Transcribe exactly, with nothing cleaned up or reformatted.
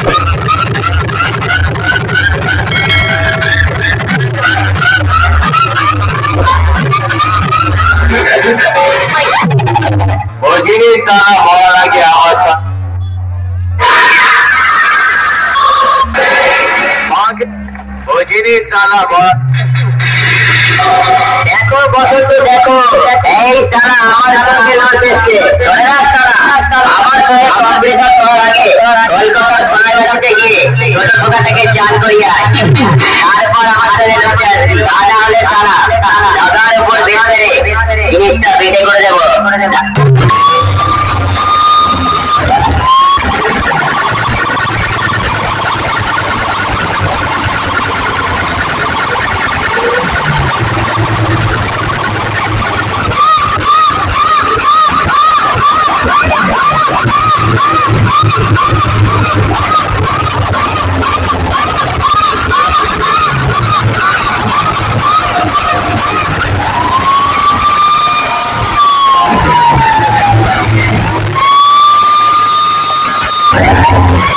বুঝিনি সালা ভালো লাগে আমার বুঝিনি সালা দেখো বসন্ত দেখো এই সালা আমার সঙ্গে লড়তেছে আমার সঙ্গে কম্পিটিশন করার আগে কলকাতার সোনাগাছিতে গিয়ে ছোট খোকা থেকে চাল করিয়া তারপর আমার সঙ্গে লড়তে আসবি তা না হলে সালা দাদার উপর বেঁচে জিনিসটা বেঁধে করে দেবো Yeah.